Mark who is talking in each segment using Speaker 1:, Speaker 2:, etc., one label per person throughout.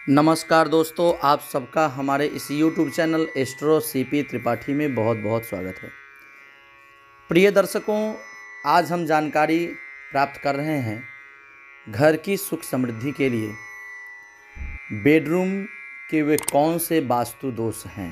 Speaker 1: नमस्कार दोस्तों, आप सबका हमारे इस YouTube channel Astro CP Tripathi में बहुत बहुत स्वागत है। प्रिय दर्शकों, आज हम जानकारी प्राप्त कर रहे हैं घर की सुख समृद्धि के लिए बेडरूम के वे कौन से वास्तु दोष हैं।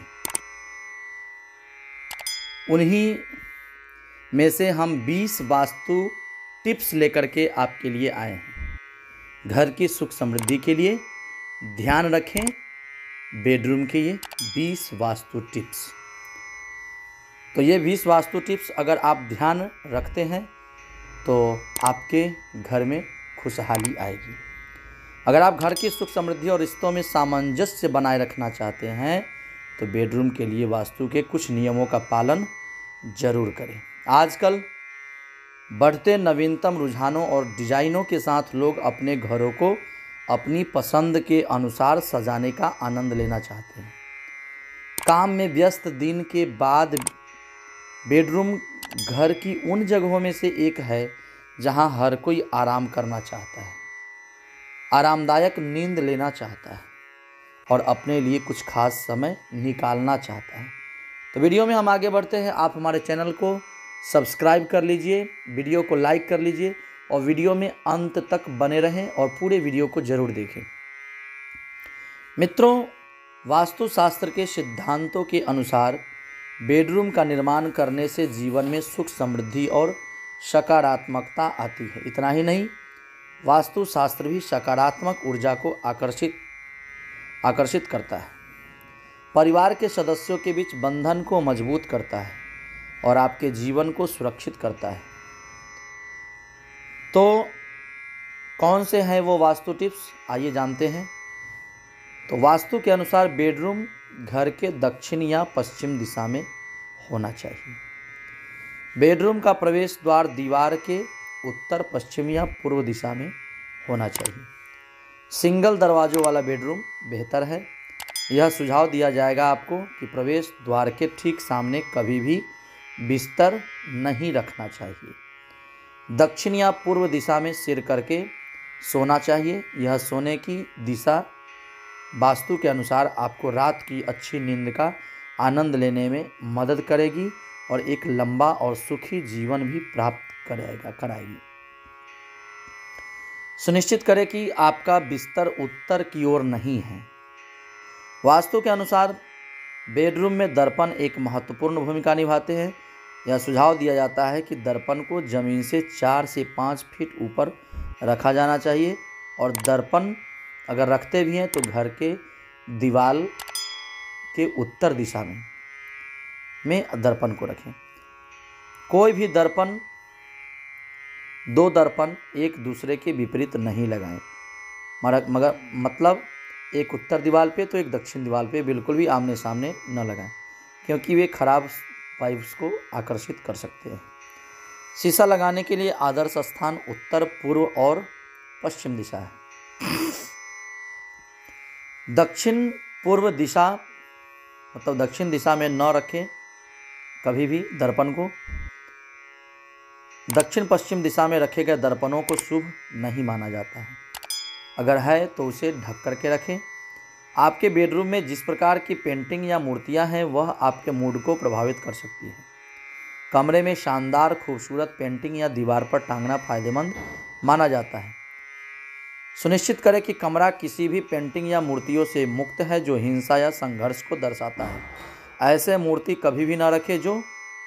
Speaker 1: उन्हीं में से हम 20 वास्तु टिप्स लेकर के आपके लिए आए हैं। घर की सुख समृद्धि के लिए ध्यान रखें बेडरूम के ये 20 वास्तु टिप्स। तो ये 20 वास्तु टिप्स अगर आप ध्यान रखते हैं तो आपके घर में खुशहाली आएगी। अगर आप घर की सुख समृद्धि और रिश्तों में सामंजस्य बनाए रखना चाहते हैं तो बेडरूम के लिए वास्तु के कुछ नियमों का पालन जरूर करें। आजकल बढ़ते नवीनतम रुझानों और डिजाइनों के साथ लोग अपने घरों को अपनी पसंद के अनुसार सजाने का आनंद लेना चाहते हैं। काम में व्यस्त दिन के बाद बेडरूम घर की उन जगहों में से एक है जहां हर कोई आराम करना चाहता है, आरामदायक नींद लेना चाहता है और अपने लिए कुछ खास समय निकालना चाहता है। तो वीडियो में हम आगे बढ़ते हैं। आप हमारे चैनल को सब्सक्राइब कर लीजिए, वीडियो को लाइक कर लीजिए और वीडियो में अंत तक बने रहें और पूरे वीडियो को जरूर देखें। मित्रों, वास्तुशास्त्र के सिद्धांतों के अनुसार बेडरूम का निर्माण करने से जीवन में सुख समृद्धि और सकारात्मकता आती है। इतना ही नहीं, वास्तुशास्त्र भी सकारात्मक ऊर्जा को आकर्षित करता है, परिवार के सदस्यों के बीच बंधन को मजबूत करता है और आपके जीवन को सुरक्षित करता है। तो कौन से हैं वो वास्तु टिप्स, आइए जानते हैं। तो वास्तु के अनुसार बेडरूम घर के दक्षिण या पश्चिम दिशा में होना चाहिए। बेडरूम का प्रवेश द्वार दीवार के उत्तर पश्चिम या पूर्व दिशा में होना चाहिए। सिंगल दरवाजों वाला बेडरूम बेहतर है। यह सुझाव दिया जाएगा आपको कि प्रवेश द्वार के ठीक सामने कभी भी बिस्तर नहीं रखना चाहिए। दक्षिण या पूर्व दिशा में सिर करके सोना चाहिए। यह सोने की दिशा वास्तु के अनुसार आपको रात की अच्छी नींद का आनंद लेने में मदद करेगी और एक लंबा और सुखी जीवन भी प्राप्त कराएगी। सुनिश्चित करें कि आपका बिस्तर उत्तर की ओर नहीं है। वास्तु के अनुसार बेडरूम में दर्पण एक महत्वपूर्ण भूमिका निभाते हैं। यह सुझाव दिया जाता है कि दर्पण को जमीन से 4 से 5 फीट ऊपर रखा जाना चाहिए और दर्पण अगर रखते भी हैं तो घर के दीवार के उत्तर दिशा में दर्पण को रखें। कोई भी दो दर्पण एक दूसरे के विपरीत नहीं लगाएं। मगर मतलब एक उत्तर दीवार पे तो एक दक्षिण दीवार पे बिल्कुल भी आमने सामने न लगाएं, क्योंकि वे खराब वाइब्स को आकर्षित कर सकते हैं। शीशा लगाने के लिए आदर्श स्थान उत्तर पूर्व और पश्चिम दिशा है। दक्षिण पूर्व दिशा मतलब दक्षिण दिशा में न रखें कभी भी दर्पण को। दक्षिण पश्चिम दिशा में रखे गए दर्पणों को शुभ नहीं माना जाता है। अगर है तो उसे ढक करके रखें। आपके बेडरूम में जिस प्रकार की पेंटिंग या मूर्तियां हैं वह आपके मूड को प्रभावित कर सकती है। कमरे में शानदार खूबसूरत पेंटिंग या दीवार पर टांगना फायदेमंद माना जाता है। सुनिश्चित करें कि कमरा किसी भी पेंटिंग या मूर्तियों से मुक्त है जो हिंसा या संघर्ष को दर्शाता है। ऐसे मूर्ति कभी भी ना रखें जो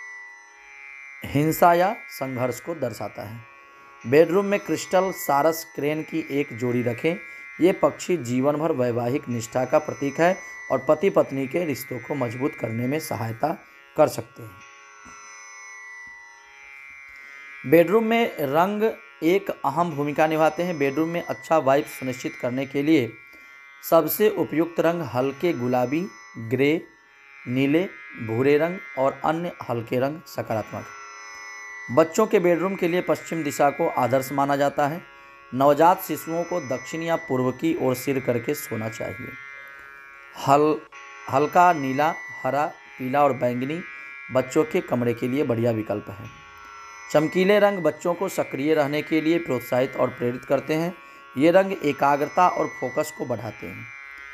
Speaker 1: हिंसा या संघर्ष को दर्शाता है। बेडरूम में क्रिस्टल सारस क्रेन की एक जोड़ी रखें। ये पक्षी जीवन भर वैवाहिक निष्ठा का प्रतीक है और पति पत्नी के रिश्तों को मजबूत करने में सहायता कर सकते हैं। बेडरूम में रंग एक अहम भूमिका निभाते हैं। बेडरूम में अच्छा वाइब सुनिश्चित करने के लिए सबसे उपयुक्त रंग हल्के गुलाबी, ग्रे, नीले, भूरे रंग और अन्य हल्के रंग सकारात्मक। बच्चों के बेडरूम के लिए पश्चिम दिशा को आदर्श माना जाता है। नवजात शिशुओं को दक्षिण या पूर्व की ओर सिर करके सोना चाहिए। हल्का नीला, हरा, पीला और बैंगनी बच्चों के कमरे के लिए बढ़िया विकल्प है। चमकीले रंग बच्चों को सक्रिय रहने के लिए प्रोत्साहित और प्रेरित करते हैं। ये रंग एकाग्रता और फोकस को बढ़ाते हैं।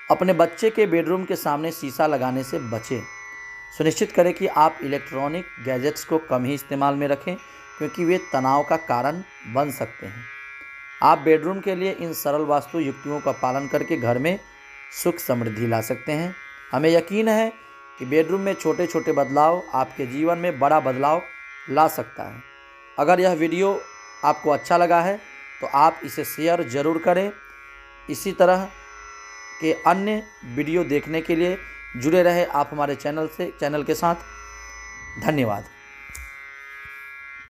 Speaker 1: अपने बच्चे के बेडरूम के सामने शीशा लगाने से बचें। सुनिश्चित करें कि आप इलेक्ट्रॉनिक गैजेट्स को कम ही इस्तेमाल में रखें, क्योंकि वे तनाव का कारण बन सकते हैं। आप बेडरूम के लिए इन सरल वास्तु युक्तियों का पालन करके घर में सुख समृद्धि ला सकते हैं। हमें यकीन है कि बेडरूम में छोटे छोटे बदलाव आपके जीवन में बड़ा बदलाव ला सकता है। अगर यह वीडियो आपको अच्छा लगा है तो आप इसे शेयर ज़रूर करें। इसी तरह के अन्य वीडियो देखने के लिए जुड़े रहे आप हमारे चैनल के साथ। धन्यवाद।